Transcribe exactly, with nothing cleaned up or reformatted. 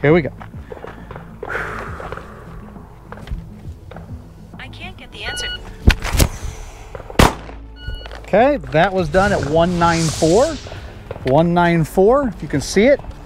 Here we go. I can't get the answer. Okay, that was done at one ninety-four. one ninety-four, if you can see it.